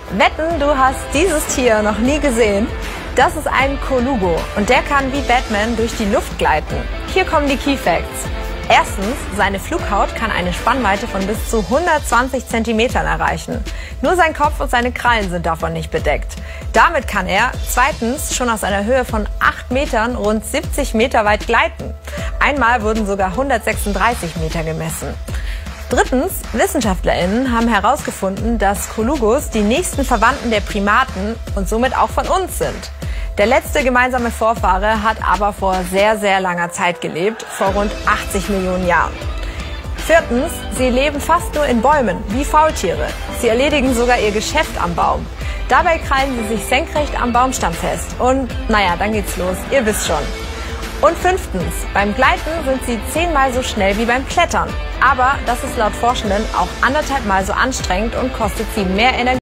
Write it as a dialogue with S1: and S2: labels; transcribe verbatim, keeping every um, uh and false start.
S1: Wetten, du hast dieses Tier noch nie gesehen? Das ist ein Kolugo und der kann wie Batman durch die Luft gleiten. Hier kommen die Key Facts. Erstens, seine Flughaut kann eine Spannweite von bis zu hundertzwanzig Zentimetern erreichen. Nur sein Kopf und seine Krallen sind davon nicht bedeckt. Damit kann er zweitens schon aus einer Höhe von acht Metern rund siebzig Meter weit gleiten. Einmal wurden sogar hundertsechsunddreißig Meter gemessen. Drittens, WissenschaftlerInnen haben herausgefunden, dass Kolugos die nächsten Verwandten der Primaten und somit auch von uns sind. Der letzte gemeinsame Vorfahre hat aber vor sehr, sehr langer Zeit gelebt, vor rund achtzig Millionen Jahren. Viertens, sie leben fast nur in Bäumen, wie Faultiere. Sie erledigen sogar ihr Geschäft am Baum. Dabei krallen sie sich senkrecht am Baumstamm fest. Und naja, dann geht's los, ihr wisst schon. Und fünftens, beim Gleiten sind sie zehnmal so schnell wie beim Klettern. Aber das ist laut Forschenden auch anderthalb Mal so anstrengend und kostet sie mehr Energie.